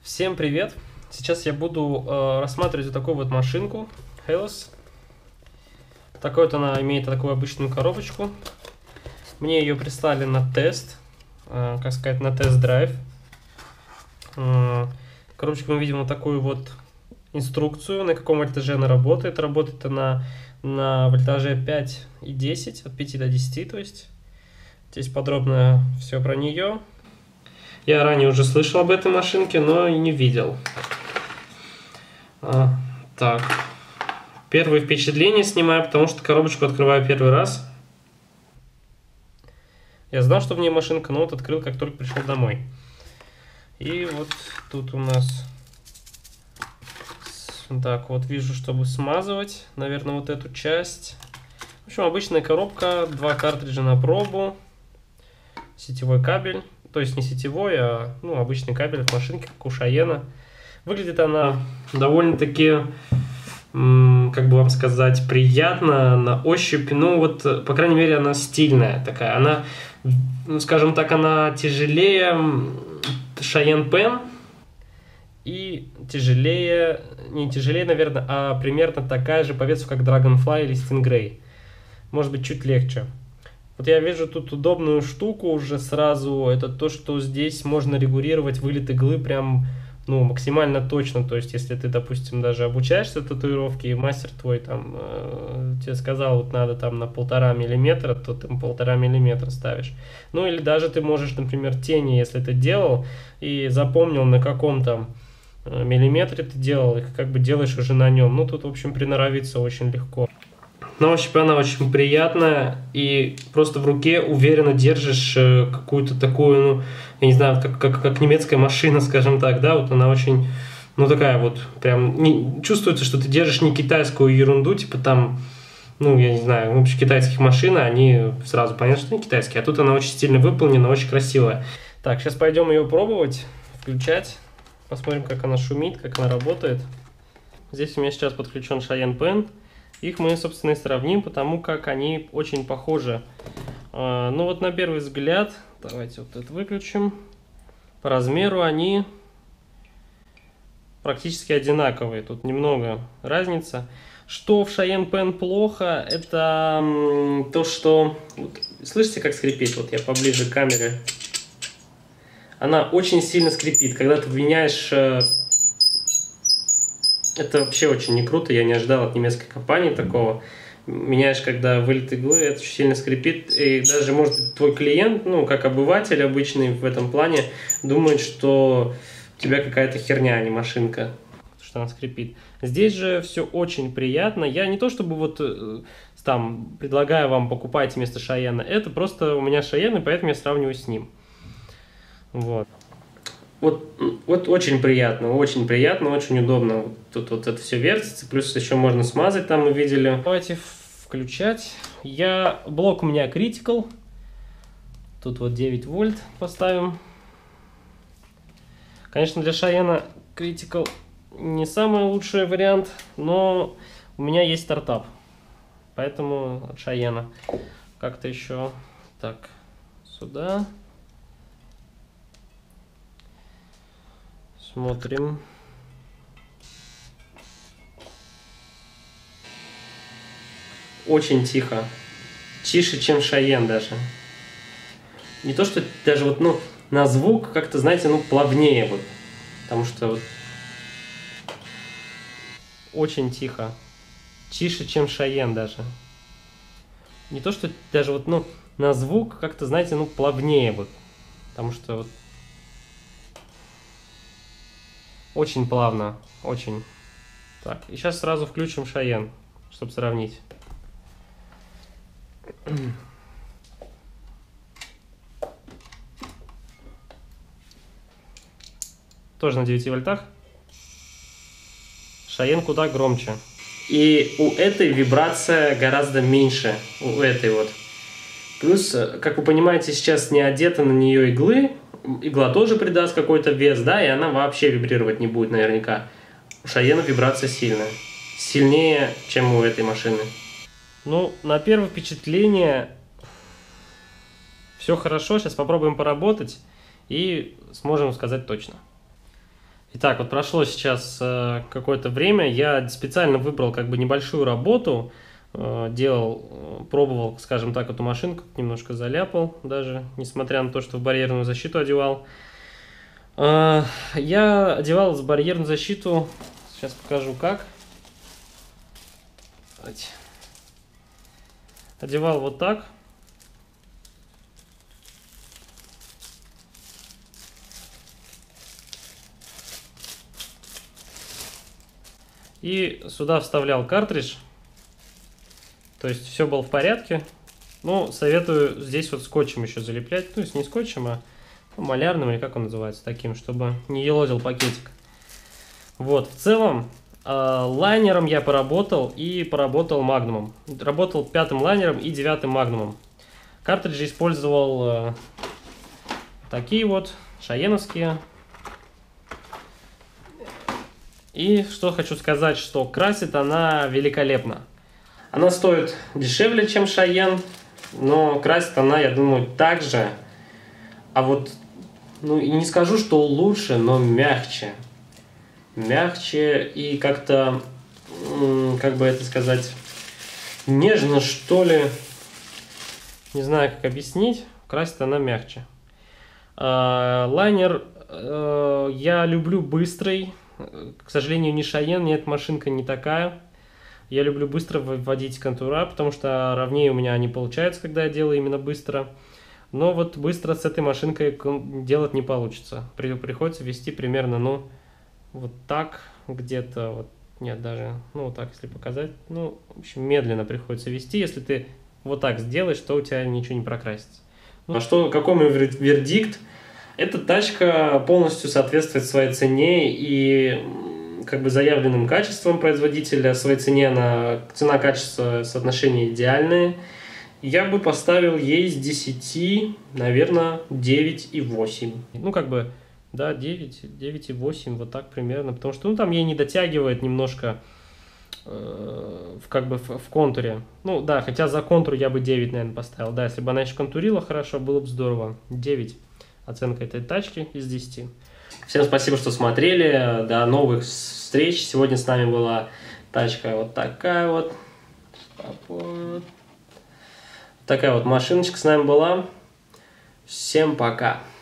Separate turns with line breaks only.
Всем привет! Сейчас я буду рассматривать вот такую вот машинку Helos. Такой вот она имеет такую обычную коробочку. Мне ее прислали на тест, как сказать, на тест-драйв. Коробочку мы видим вот такую вот инструкцию, на каком вольтаже она работает. Работает она на вольтаже 5 и 10, от 5 до 10, то есть. Здесь подробно все про нее. Я ранее уже слышал об этой машинке, но и не видел. Так. Первые впечатления снимаю, потому что коробочку открываю первый раз. Я знал, что в ней машинка, но вот открыл, как только пришел домой. И вот тут у нас... Так, вот вижу, чтобы смазывать, наверное, вот эту часть. В общем, обычная коробка, 2 картриджа на пробу, сетевой кабель. То есть не сетевой, а обычный кабель от машинки, как у Шайена. Выглядит она довольно-таки, как бы вам сказать, приятно на ощупь. Ну вот, по крайней мере, она стильная такая. Она, скажем так, она тяжелее Cheyenne Pen. И тяжелее, не тяжелее, наверное, а примерно такая же по весу, как Dragonfly или Stingray. Может быть, чуть легче. Вот я вижу тут удобную штуку уже сразу. Это то, что здесь можно регулировать вылет иглы прям максимально точно. То есть, если ты, допустим, даже обучаешься татуировке, и мастер твой там тебе сказал, вот надо там на 1,5 миллиметра, то ты 1,5 миллиметра ставишь. Ну или даже ты можешь, например, тени, если ты делал и запомнил, на каком там миллиметре ты делал, и как бы делаешь уже на нем. Ну тут, в общем, приноровиться очень легко. На ощупь она очень приятная, и просто в руке уверенно держишь какую-то такую, я не знаю, как немецкая машина, скажем так, да, вот она очень, такая вот, прям, чувствуется, что ты держишь не китайскую ерунду, типа там, я не знаю, вообще китайских машин, они сразу понятно, что не китайские, а тут она очень стильно выполнена, очень красивая. Так, сейчас пойдем ее пробовать, включать, посмотрим, как она шумит, как она работает. Здесь у меня сейчас подключен Cheyenne Pen. Их мы, собственно, и сравним, потому как они очень похожи. Ну вот на первый взгляд, давайте вот это выключим. По размеру они практически одинаковые. Тут немного разница. Что в Cheyenne Pen плохо, это то, что... Вот, слышите, как скрипит? Вот я поближе к камере. Она очень сильно скрипит. Когда ты меняешь... Это вообще очень не круто, я не ожидал от немецкой компании такого. Меняешь, когда вылет иглы, это очень сильно скрипит. И даже, может быть, твой клиент, как обыватель обычный в этом плане, думает, что у тебя какая-то херня, а не машинка, что она скрипит. Здесь же все очень приятно. Я не то чтобы вот там предлагаю вам покупать вместо Cheyenne, это просто у меня Cheyenne, и поэтому я сравниваю с ним. Вот. Вот очень приятно, очень удобно. Тут вот это все вертится, плюс еще можно смазать, там мы видели. Давайте включать. Блок у меня Critical. Тут вот 9 вольт поставим. Конечно, для Cheyenne Critical не самый лучший вариант, но у меня есть стартап. Поэтому от Cheyenne. Как-то еще так, сюда. Смотрим. Очень тихо. Тише, чем Cheyenne даже. Не то, что даже вот, на звук как-то, знаете, плавнее вот. Потому что вот очень тихо. Тише, чем Cheyenne даже. Не то, что даже вот, на звук как-то, знаете, плавнее вот. Потому что вот очень плавно, очень. Так, и сейчас сразу включим Cheyenne, чтобы сравнить. Тоже на 9 вольтах. Cheyenne куда громче. И у этой вибрация гораздо меньше, у этой вот. Плюс, как вы понимаете, сейчас не одета на нее иглы. Игла тоже придаст какой-то вес, да, и она вообще вибрировать не будет наверняка. У Cheyenne вибрация сильная. Сильнее, чем у этой машины. На первое впечатление все хорошо. Сейчас попробуем поработать и сможем сказать точно. Итак, вот прошло сейчас какое-то время, я специально выбрал как бы небольшую работу, пробовал, скажем так, эту машинку, немножко заляпал даже, несмотря на то, что в барьерную защиту одевал. Я одевал в барьерную защиту, сейчас покажу как. Одевал вот так. И сюда вставлял картридж. То есть все было в порядке. Ну, советую здесь вот скотчем еще залеплять. То есть не скотчем, а малярным, или как он называется, таким, чтобы не елозил пакетик. Вот, в целом, лайнером я поработал и поработал магнумом. Работал 5-м лайнером и 9-м магнумом. Картриджи использовал такие вот, шаеновские. И что хочу сказать, что красит она великолепно. Она стоит дешевле, чем Шайен, но красит она, я думаю, так же. А вот, ну и не скажу, что лучше, но мягче. Мягче и как-то, как бы это сказать, нежно, что ли. Не знаю, как объяснить. Красит она мягче. Лайнер я люблю быстрый. К сожалению, не Шайен, нет, машинка не такая. Я люблю быстро вводить контура, потому что ровнее у меня не получается, когда я делаю именно быстро. Но вот быстро с этой машинкой делать не получится. Приходится вести примерно, ну, вот так где-то, вот, нет, даже, ну, вот так, если показать. Ну, в общем, медленно приходится вести. Если ты вот так сделаешь, то у тебя ничего не прокрасится. Ну, какой мой вердикт? Эта тачка полностью соответствует своей цене и как бы заявленным качествам производителя. Своей цене цена-качество соотношение идеальное. Я бы поставил ей с 10, наверное, 9,8. Ну, как бы, да, 9,8, вот так примерно. Потому что, ну, там ей не дотягивает немножко как бы в контуре. Ну, да, хотя за контур я бы 9, наверное, поставил. Да, если бы она еще контурила хорошо, было бы здорово. 9. Оценка этой тачки из 10. Всем спасибо, что смотрели. До новых встреч. Сегодня с нами была тачка вот такая вот. Такая вот машиночка с нами была. Всем пока.